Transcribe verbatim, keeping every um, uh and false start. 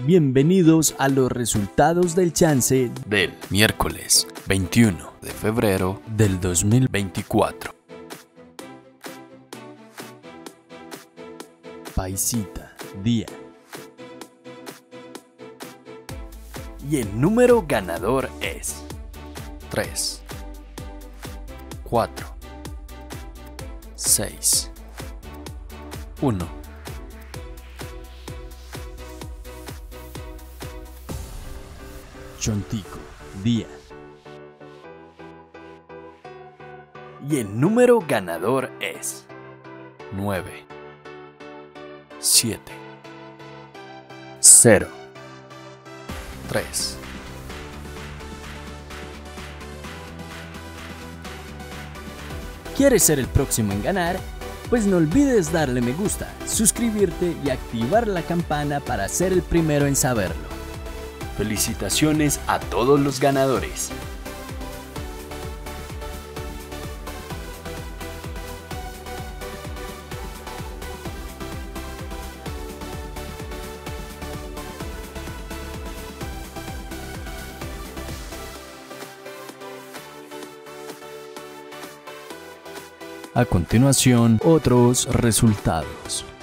Bienvenidos a los resultados del chance del miércoles veintiuno de febrero del dos mil veinticuatro. Paisita, día. Y el número ganador es tres, cuatro, seis, uno. Chontico, día. Y el número ganador es nueve, siete, cero, tres. ¿Quieres ser el próximo en ganar? Pues no olvides darle me gusta, suscribirte y activar la campana para ser el primero en saberlo. Felicitaciones a todos los ganadores. A continuación, otros resultados.